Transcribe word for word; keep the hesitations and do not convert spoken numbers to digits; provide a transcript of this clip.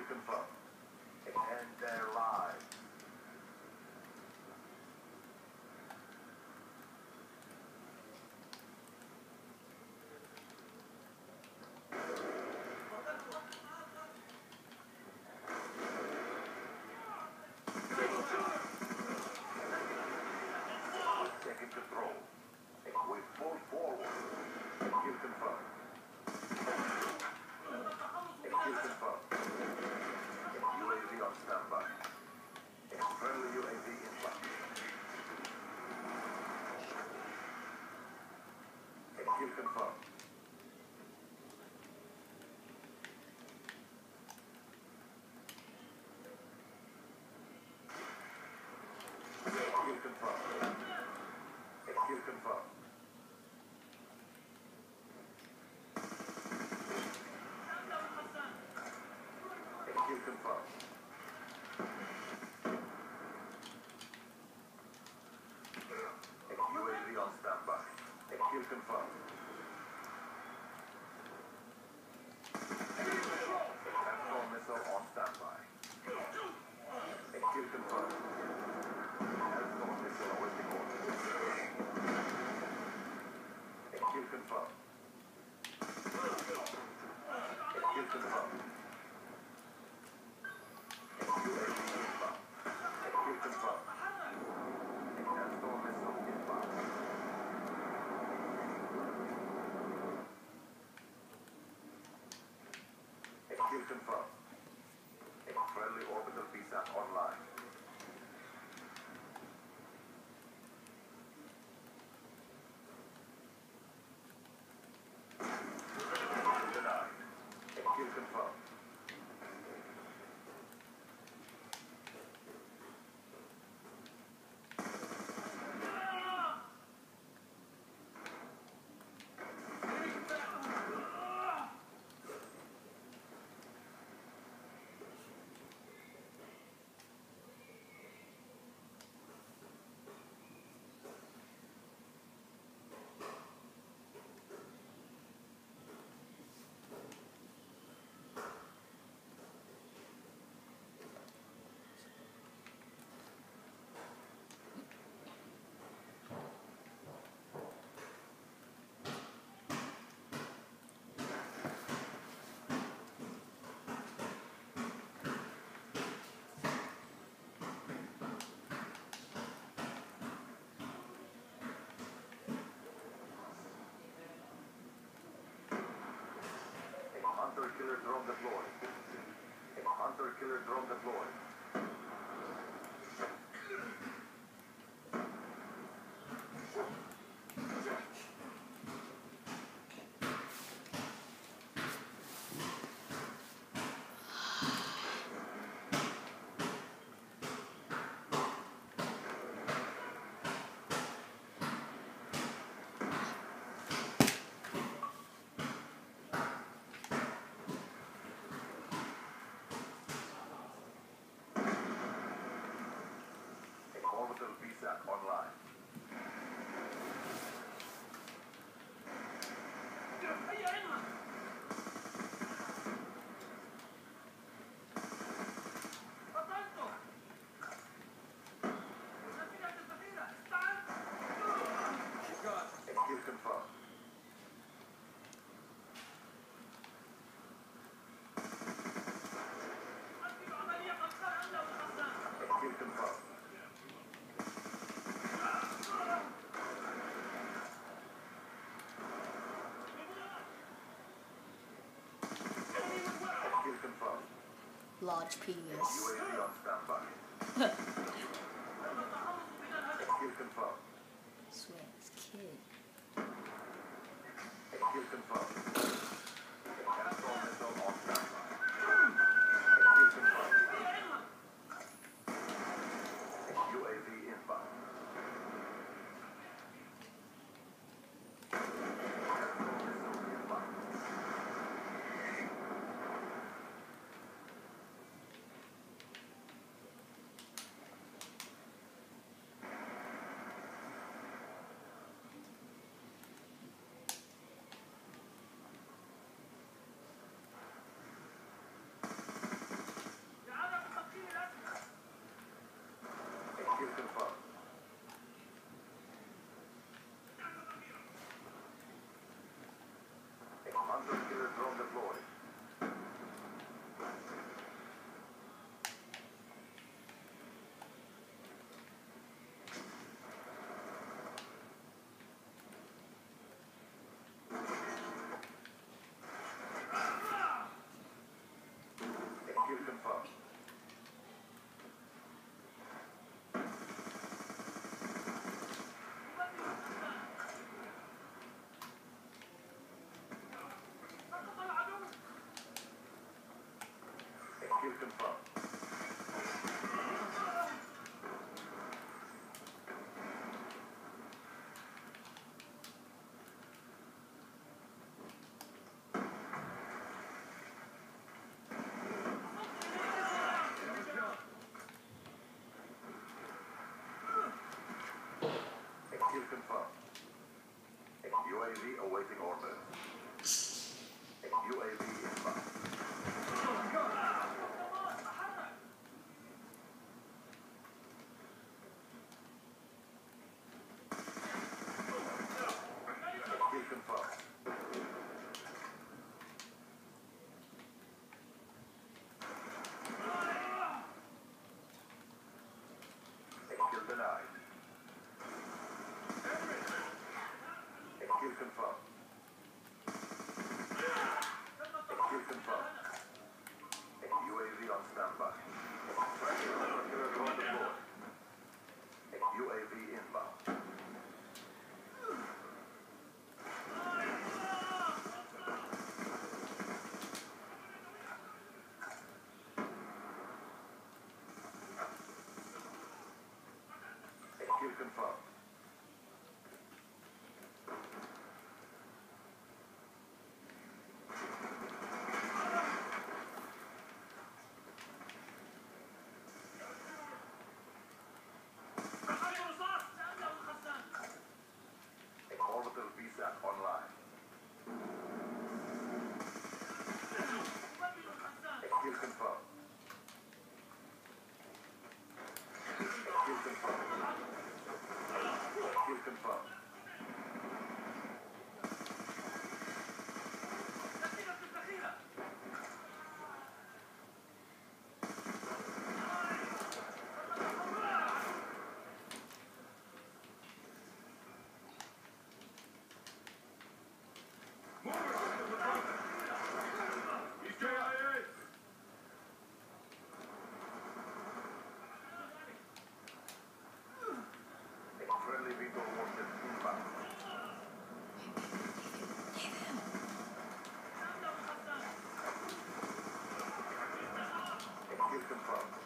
Execute confirmed. End their lives. Taking control. We pull forward. Execute confirmed. Execute confirmed. U A V on standby. Friendly U A V inbound. Execute confirmed. Execute confirmed. Execute confirmed. Execute confirmed. U A V on standby. Execute confirmed. Transform missile on standby. Execute confirmed. Transform missile awaiting orders. Execute confirmed. Execute confirmed. U A V inbound. Execute confirmed. Transform missile inbound. Execute confirmed. Friendly orbital V SAT online. Denied. Execute confirmed. Hunter killer drone deployed. Hunter killer drone deployed. Orbital V SAT online. Execute confirmed. Execute confirmed. Execute confirmed. Large penis. U A V on standby. Execute confirmed. Swear, it's kid. Execute confirmed. Transform missile on standby. Execute confirmed. U A V inbound. Transform missile inbound. confirmed. Kill confirmed. Kill confirmed. U A V awaiting orders. U A V inbound. Kill confirmed. Kill denied. Kill confirmed. Kill confirmed. U A V on standby. Circular drone deployed. U A V inbound. Kill confirmed. Orbital V SAT online. Kill confirmed. Kill confirmed. Kill confirmed. Friendly V TOL warship inbound. Kill confirmed.